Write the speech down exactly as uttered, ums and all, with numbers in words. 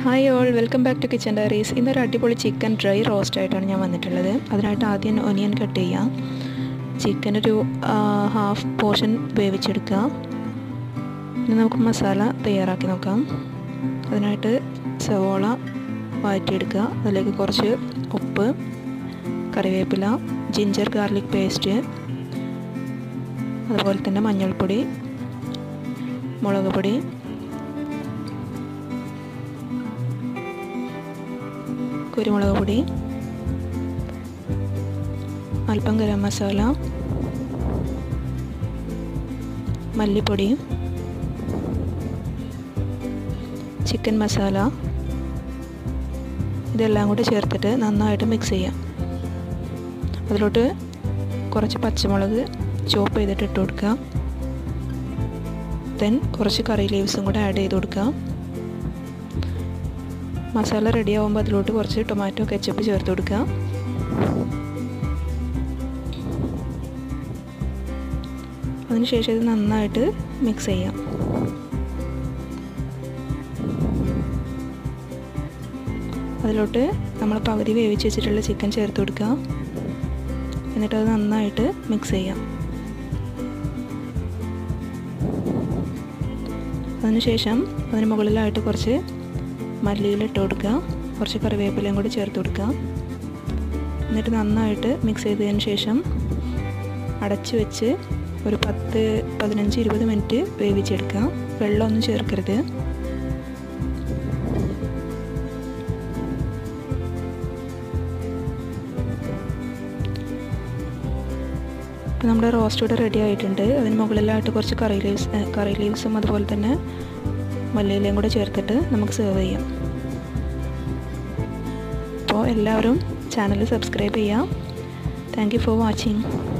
Hi all, welcome back to kitchen diaries. ഇന്നൊരു അടിപൊളി chicken dry roast ആയിട്ടാണ് ഞാൻ വന്നിട്ടുള്ളത്. അതിനായിട്ട് ആദ്യം ഒനിയൻ കട്ട് ചെയ്യാം. ചിക്കൻ ഒരു ഹാഫ് പോർഷൻ വേവിച്ചെടുക്കുക. ഇനി നമുക്ക് മസാല തയ്യാറാക്കി നോക്കാം. അതിനായിട്ട് സവോള വഴറ്റിയെടുക്കുക. അതിലേക്ക് കുറച്ച് ഉപ്പ്, കറിവേപ്പില, ജിഞ്ചർ ഗാർലിക് പേസ്റ്റ്, അതുപോലെ തന്നെ മഞ്ഞൾപ്പൊടി, മുളക് പൊടി, കുരുമുളക് പൊടി, അല്പം ഗരം മസാല, മല്ലിപ്പൊടി, ചിക്കൻ മസാല, ഇതെല്ലാം കൂടി ചേർത്തിട്ട് നന്നായിട്ട് മിക്സ് ചെയ്യാം. അതിലോട്ട് കുറച്ച് പച്ചമുളക് ചോപ്പ് ചെയ്തിട്ട് ഇട്ട് കൊടുക്കുക. ദെൻ കുറച്ച് കറി ലീവ്സും കൂടെ ആഡ് ചെയ്ത് കൊടുക്കുക. മസാല റെഡി ആകുമ്പോൾ അതിലോട്ട് കുറച്ച് ടൊമാറ്റോ കെച്ചപ്പ് ചേർത്ത് കൊടുക്കുക. അതിനുശേഷം ഇത് നന്നായിട്ട് മിക്സ് ചെയ്യാം. അതിലോട്ട് നമ്മൾ പകുതി വേവിച്ച് വെച്ചിട്ടുള്ള ചിക്കൻ ചേർത്ത് കൊടുക്കുക. എന്നിട്ട് അത് നന്നായിട്ട് മിക്സ് ചെയ്യാം. അതിനുശേഷം അതിന് മുകളിലായിട്ട് കുറച്ച് മല്ലിയില ഇട്ട് കൊടുക്കുക. കുറച്ച് കറിവേപ്പിലയും കൂടി ചേർത്ത് കൊടുക്കുക. എന്നിട്ട് നന്നായിട്ട് മിക്സ് ചെയ്തതിന് ശേഷം അടച്ച് വെച്ച് ഒരു പത്ത് പതിനഞ്ച് ഇരുപത് മിനിറ്റ് വേവിച്ചെടുക്കുക. വെള്ളമൊന്നും ചേർക്കരുത്. അപ്പോൾ നമ്മുടെ റോസ്റ്റ് ഇവിടെ റെഡി ആയിട്ടുണ്ട്. അതിന് മുകളിലായിട്ട് കുറച്ച് കറി ലീവ്സ് കറി ലീവ്സും അതുപോലെ തന്നെ മല്ലിയിലയും കൂടെ ചേർത്തിട്ട് നമുക്ക് സെർവ് ചെയ്യാം. അപ്പോൾ എല്ലാവരും ചാനൽ സബ്സ്ക്രൈബ് ചെയ്യാം. Thank you for watching.